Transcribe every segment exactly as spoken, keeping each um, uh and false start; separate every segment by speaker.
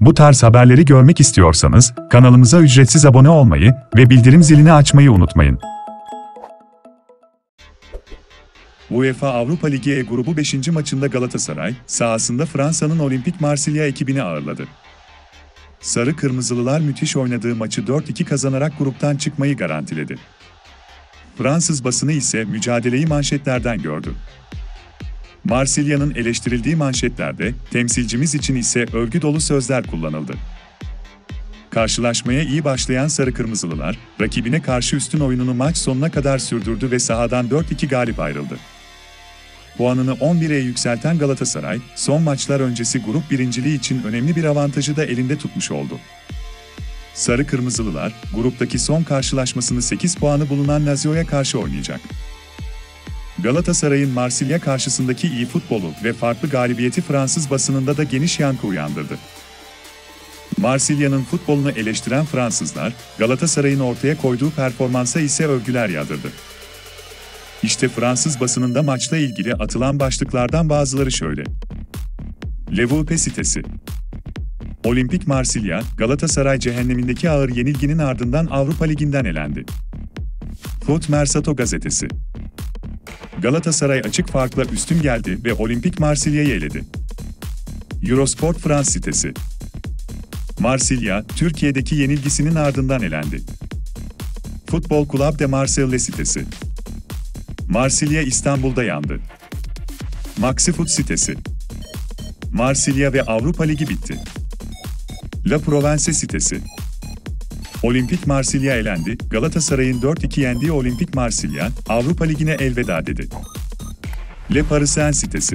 Speaker 1: Bu tarz haberleri görmek istiyorsanız kanalımıza ücretsiz abone olmayı ve bildirim zilini açmayı unutmayın. UEFA Avrupa Ligi E grubu beşinci maçında Galatasaray, sahasında Fransa'nın Olimpik Marsilya ekibini ağırladı. Sarı Kırmızılılar müthiş oynadığı maçı dört iki kazanarak gruptan çıkmayı garantiledi. Fransız basını ise mücadeleyi manşetlerden gördü. Marsilya'nın eleştirildiği manşetlerde, temsilcimiz için ise övgü dolu sözler kullanıldı. Karşılaşmaya iyi başlayan Sarı Kırmızılılar, rakibine karşı üstün oyununu maç sonuna kadar sürdürdü ve sahadan dört iki galip ayrıldı. Puanını on bire yükselten Galatasaray, son maçlar öncesi grup birinciliği için önemli bir avantajı da elinde tutmuş oldu. Sarı Kırmızılılar, gruptaki son karşılaşmasını sekiz puanı bulunan Lazio'ya karşı oynayacak. Galatasaray'ın Marsilya karşısındaki iyi futbolu ve farklı galibiyeti Fransız basınında da geniş yankı uyandırdı. Marsilya'nın futbolunu eleştiren Fransızlar, Galatasaray'ın ortaya koyduğu performansa ise övgüler yağdırdı. İşte Fransız basınında maçla ilgili atılan başlıklardan bazıları şöyle. L'Equipe sitesi. Olimpik Marsilya, Galatasaray cehennemindeki ağır yenilginin ardından Avrupa Ligi'nden elendi. Foot Mercato gazetesi. Galatasaray açık farkla üstün geldi ve Olimpik Marsilya'yı eledi. Eurosport France sitesi. Marsilya, Türkiye'deki yenilgisinin ardından elendi. Futbol Club de Marseille sitesi. Marsilya İstanbul'da yandı. Maxifoot sitesi. Marsilya ve Avrupa Ligi bitti. La Provence sitesi. Olimpik Marsilya elendi, Galatasaray'ın dört iki yendiği Olimpik Marsilya, Avrupa Ligi'ne elveda dedi. Le Parisien sitesi.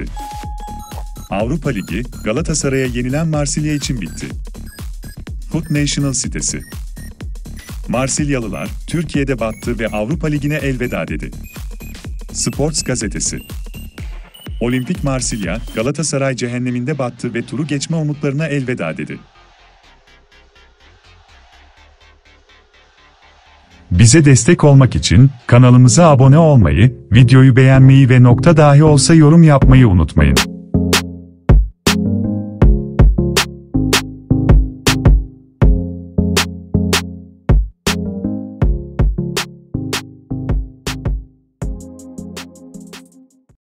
Speaker 1: Avrupa Ligi, Galatasaray'a yenilen Marsilya için bitti. Foot National sitesi. Marsilyalılar, Türkiye'de battı ve Avrupa Ligi'ne elveda dedi. Sports gazetesi. Olimpik Marsilya, Galatasaray cehenneminde battı ve turu geçme umutlarına elveda dedi. Bize destek olmak için kanalımıza abone olmayı, videoyu beğenmeyi ve nokta dahi olsa yorum yapmayı unutmayın.